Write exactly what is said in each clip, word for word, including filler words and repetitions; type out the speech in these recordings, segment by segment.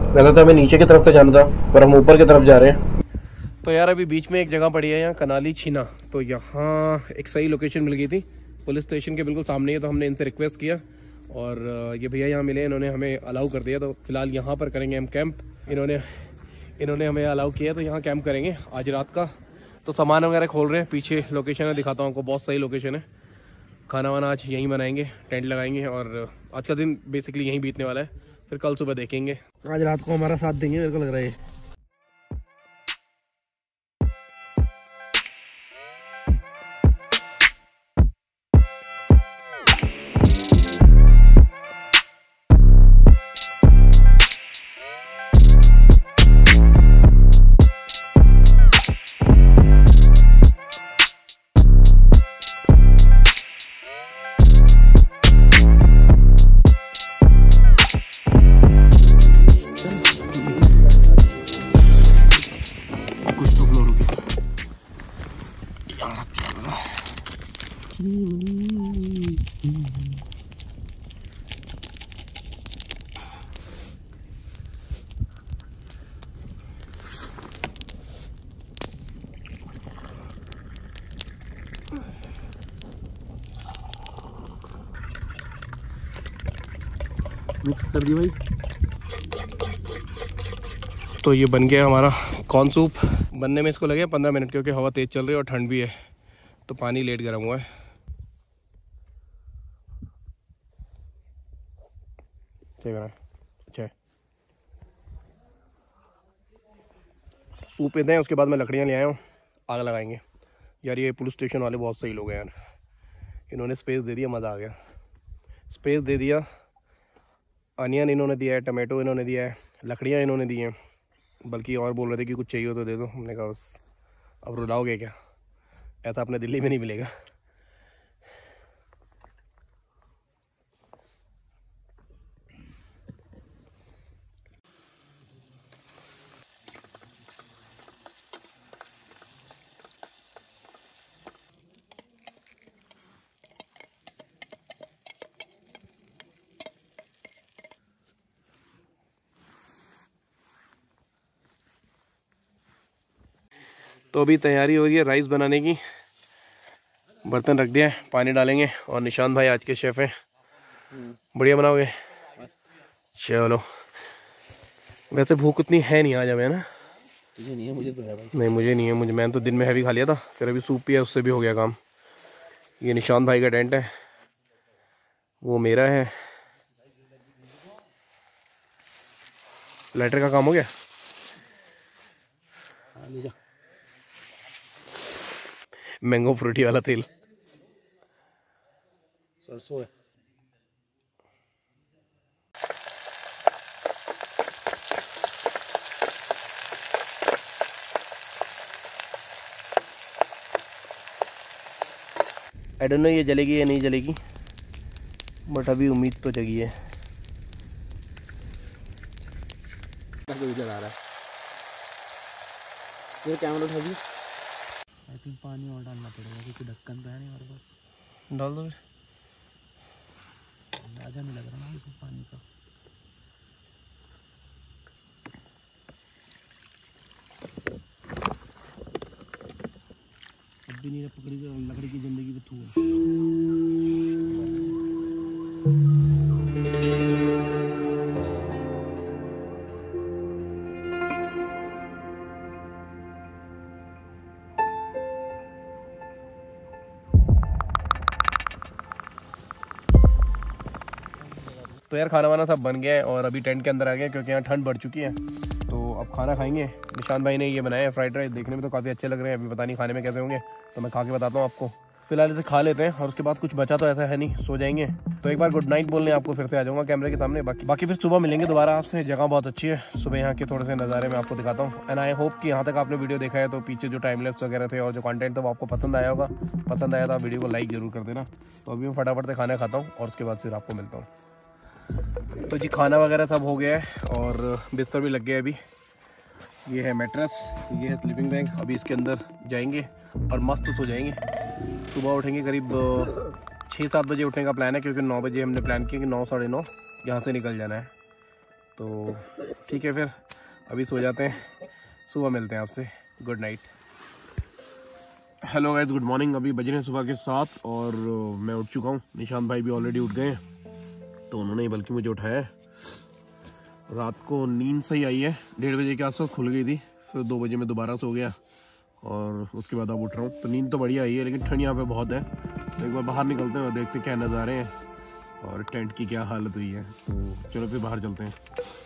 पहले तो हमें नीचे की तरफ से जाना था, पर हम ऊपर की तरफ जा रहे हैं। तो यार अभी बीच में एक जगह पड़ी है यहाँ कनाली छीना, तो यहाँ एक सही लोकेशन मिल गई थी, पुलिस स्टेशन के बिल्कुल सामने है। तो हमने इनसे रिक्वेस्ट किया और ये भैया यहाँ मिले, इन्होंने हमें अलाउ कर दिया। तो फिलहाल यहाँ पर करेंगे हम कैंप। इन्होंने इन्होंने हमें अलाउ किया, तो यहाँ कैंप करेंगे आज रात का। तो सामान वगैरह खोल रहे हैं, पीछे लोकेशन है, दिखाता हूँ आपको, बहुत सही लोकेशन है। खाना वाना आज यहीं बनाएंगे, टेंट लगाएंगे और आज का दिन बेसिकली यहीं बीतने वाला है। फिर कल सुबह देखेंगे। आज रात को हमारा साथ देंगे मेरे को लग रहा है। मिक्स कर दी भाई। तो ये बन गया हमारा कॉर्न सूप। बनने में इसको लगे पंद्रह मिनट, क्योंकि हवा तेज़ चल रही है और ठंड भी है, तो पानी लेट गर्म हुआ है। सही बना है, अच्छा है। सूप पीते हैं, उसके बाद मैं लकड़ियाँ ले आया हूँ, आग लगाएंगे। यार ये पुलिस स्टेशन वाले बहुत सही लोग हैं यार, इन्होंने स्पेस दे दिया, मज़ा आ गया। स्पेस दे दिया, अनियन इन्होंने दिया है, टमाटो इन्होंने दिया है, लकड़ियाँ इन्होंने दी हैं, बल्कि और बोल रहे थे कि कुछ चाहिए हो तो दे दो। हमने कहा बस अब रुलाओगे क्या, ऐसा अपने दिल्ली में नहीं मिलेगा। तो अभी तैयारी हो रही है राइस बनाने की। बर्तन रख दिया है, पानी डालेंगे। और निशान भाई आज के शेफ़ हैं, बढ़िया बनाओगे। चलो, वैसे भूख उतनी है नहीं आज हमें, ना? तुझे नहीं है, मुझे तो है भाई। नहीं मुझे नहीं है, मुझे मैंने तो दिन में हैवी खा लिया था, फिर अभी सूप पिया, उससे भी हो गया काम। ये निशान भाई का टेंट है, वो मेरा है। लाइटर का काम हो गया। मैंगो फ्रूटी वाला तेल, सरसों है। आई डोंट नो ये जलेगी या नहीं जलेगी, बट अभी उम्मीद तो जगी है। आ रहा है ये कैमरा उठा दी। आई थिंक पानी और डालना पड़ेगा, क्योंकि ढक्कन तो है नहीं हमारे पास। डाल दो, अंदाजा नहीं लग रहा ना इसमें पानी का। अब भी नहीं पकड़ी, लकड़ी की जिंदगी भी थू है। तो यार खाना वाना सब बन गया है और अभी टेंट के अंदर आ गए, क्योंकि यहाँ ठंड बढ़ चुकी है। तो अब खाना खाएंगे। निशान भाई ने ये बनाया है फ्राइड राइस, देखने में तो काफ़ी अच्छे लग रहे हैं, अभी पता नहीं खाने में कैसे होंगे, तो मैं खा के बताता हूँ आपको। फिलहाल इसे खा लेते हैं और उसके बाद कुछ बचा तो ऐसा है नहीं, सो जाएंगे। तो एक बार गुड नाइट बोलने आपको फिर से आ जाऊँगा कैमरे के सामने। बाकी बाकी फिर सुबह मिलेंगे दोबारा आपसे। जगह बहुत अच्छी है, सुबह यहाँ के थोड़े से नज़ारे मैं आपको दिखाता हूँ। एंड आई होप कि यहाँ तक आपने वीडियो देखा है, तो पीछे जो टाइम लैप्स वगैरह थे और जो कंटेंट था वो आपको पसंद आया होगा। पसंद आया तो आप वीडियो को लाइक जरूर कर देना। तो अभी मैं फटाफट से खाना खाता हूँ और उसके बाद फिर आपको मिलता हूँ। तो जी खाना वगैरह सब हो गया है और बिस्तर भी लग गया है। अभी ये है मैट्रेस, ये है स्लीपिंग बैग। अभी इसके अंदर जाएंगे और मस्त सो जाएंगे। सुबह उठेंगे करीब छः सात बजे उठने का प्लान है, क्योंकि नौ बजे हमने प्लान किया कि नौ साढ़े नौ यहाँ से निकल जाना है। तो ठीक है, फिर अभी सो जाते हैं, सुबह मिलते हैं आपसे। Good night. Hello guys, good morning. अभी बज रहे हैं सुबह के सात और मैं उठ चुका हूँ। निशांत भाई भी ऑलरेडी उठ गए हैं, तो उन्होंने ही बल्कि मुझे उठाया है। रात को नींद सही आई है, डेढ़ बजे के आसपास खुल गई थी, फिर दो बजे में दोबारा सो गया और उसके बाद अब उठ रहा हूँ। तो नींद तो बढ़िया आई है, लेकिन ठंड यहाँ पे बहुत है। तो एक बार बाहर निकलते हैं और देखते हैं क्या नज़ारे हैं और टेंट की क्या हालत हुई है। तो चलो फिर बाहर चलते हैं।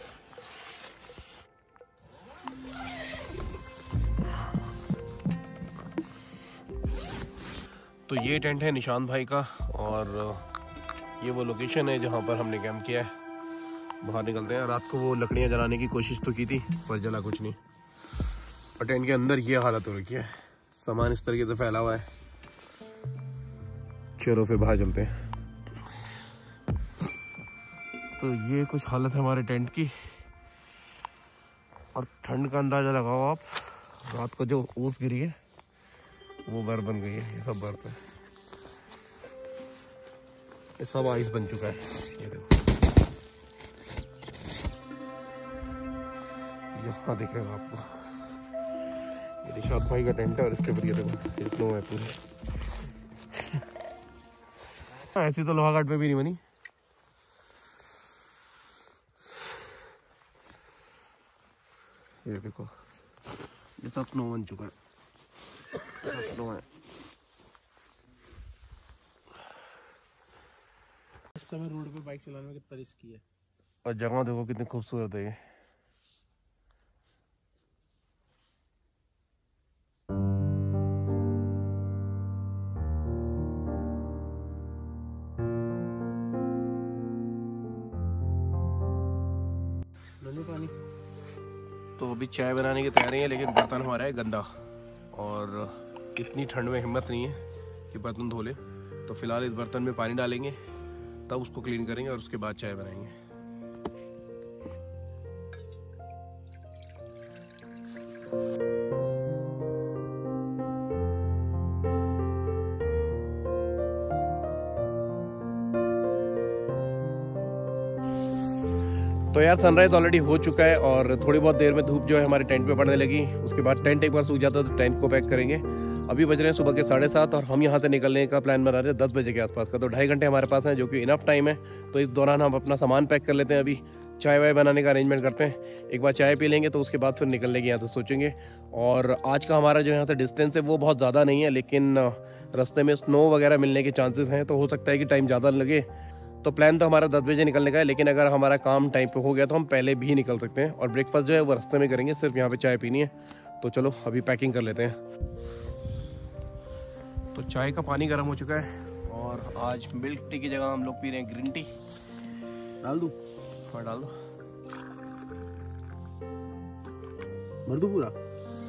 तो ये टेंट है निशांत भाई का और ये वो लोकेशन है जहाँ पर हमने कैंप किया है। बाहर निकलते हैं। रात को वो लकड़ियाँ जलाने की कोशिश तो की थी पर जला कुछ नहीं। और टेंट के अंदर ये हालत हो रखी है, सामान इस तरीके से फैला हुआ है। चलो फिर बाहर चलते हैं। तो ये कुछ हालत है हमारे टेंट की और ठंड का अंदाजा लगाओ आप। रात को जो ओस गिरी है वो बर्फ बन गई है, ये सब बर्फ है, ये सब आइस बन चुका है। ये देखो, यहाँ दिखेगा आपको, ये निशांत भाई का टेंट है और इसके ऊपर ये देखो स्नो है पूरी। ऐसी तो लोहाघाट में भी नहीं बनी। ये देखो, ये सब स्नो बन चुका है, सब स्नो है। इस समय रोड पे बाइक चलाने में कितना रिस्की है। और जगह देखो कितनी खूबसूरत है ये। पानी तो अभी चाय बनाने की तैयारी है, लेकिन बर्तन हमारा है गंदा और इतनी ठंड में हिम्मत नहीं है कि बर्तन धो ले। तो फिलहाल इस बर्तन में पानी डालेंगे, तब उसको क्लीन करेंगे और उसके बाद चाय बनाएंगे। तो यार सनराइज ऑलरेडी हो चुका है और थोड़ी बहुत देर में धूप जो है हमारे टेंट पे पड़ने लगी। उसके बाद टेंट एक बार सूख जाता है तो टेंट को पैक करेंगे। अभी बज रहे हैं सुबह के साढ़े सात और हम यहाँ से निकलने का प्लान बना रहे हैं दस बजे के आसपास का। तो ढाई घंटे हमारे पास हैं, जो कि इनफ टाइम है। तो इस दौरान हम अपना सामान पैक कर लेते हैं। अभी चाय वाय बनाने का अरेंजमेंट करते हैं। एक बार चाय पी लेंगे तो उसके बाद फिर निकलने की यहाँ से सोचेंगे। और आज का हमारा जो यहाँ से डिस्टेंस है वो बहुत ज़्यादा नहीं है, लेकिन रास्ते में स्नो वगैरह मिलने के चांसेस हैं, तो हो सकता है कि टाइम ज़्यादा लगे। तो प्लान तो हमारा दस बजे निकलने का है, लेकिन अगर हमारा काम टाइम पे हो गया तो हम पहले भी निकल सकते हैं। और ब्रेकफास्ट जो है वो रास्ते में करेंगे, सिर्फ यहाँ पे चाय पीनी है। तो चलो अभी पैकिंग कर लेते हैं। तो चाय का पानी गर्म हो चुका है और आज मिल्क टी की जगह हम लोग पी रहे हैं ग्रीन टी। डाल दूँ? हाँ डाल दो, भर दूँ पूरा।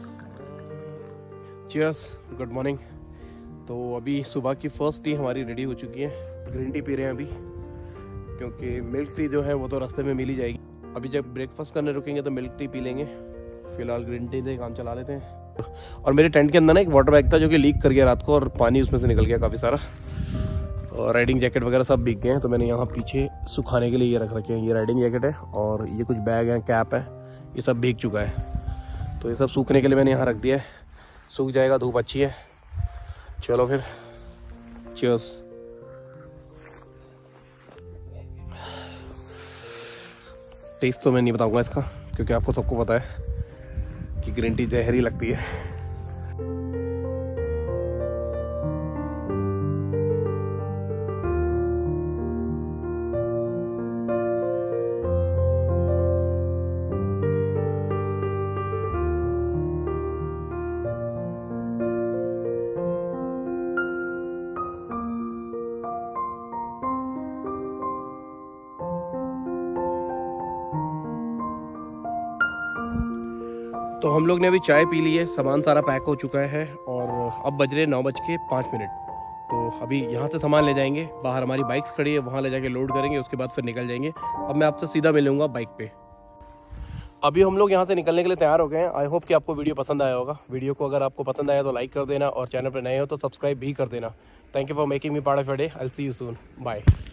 Cheers, good morning. तो अभी सुबह की फर्स्ट टी हमारी रेडी हो चुकी है। ग्रीन टी पी रहे हैं अभी, क्योंकि मिल्क टी जो है वो तो रास्ते में मिल ही जाएगी। अभी जब ब्रेकफास्ट करने रुकेंगे तो मिल्क टी पी लेंगे। फिलहाल ग्रीन टी से काम चला लेते हैं। और मेरे टेंट के अंदर ना एक वाटर बैग था जो कि लीक कर गया रात को और पानी उसमें से निकल गया काफ़ी सारा। और राइडिंग जैकेट वगैरह सब भीग गए हैं, तो मैंने यहाँ पीछे सुखाने के लिए ये रख रखे हैं। ये राइडिंग जैकेट है और ये कुछ बैग हैं, कैप है, ये सब भीग चुका है। तो ये सब सूखने के लिए मैंने यहाँ रख दिया है, सूख जाएगा, धूप अच्छी है। चलो फिर, चीयर्स। टेस्ट तो मैं नहीं बताऊंगा इसका, क्योंकि आपको सबको पता है कि ग्रीन टी जहरी लगती है। तो हम लोग ने अभी चाय पी ली है, सामान सारा पैक हो चुका है और अब बज रहे नौ बज के पाँच मिनट। तो अभी यहाँ से सामान ले जाएंगे, बाहर हमारी बाइक्स खड़ी है, वहाँ ले जाके लोड करेंगे, उसके बाद फिर निकल जाएंगे। अब मैं आपसे सीधा मिलूंगा बाइक पे। अभी हम लोग यहाँ से निकलने के लिए तैयार हो गए हैं। आई होप कि आपको वीडियो पसंद आया होगा। वीडियो को अगर आपको पसंद आया तो लाइक कर देना और चैनल पर नए हो तो सब्सक्राइब भी कर देना। Thank you for making me part of your day. I will see you soon. Bye.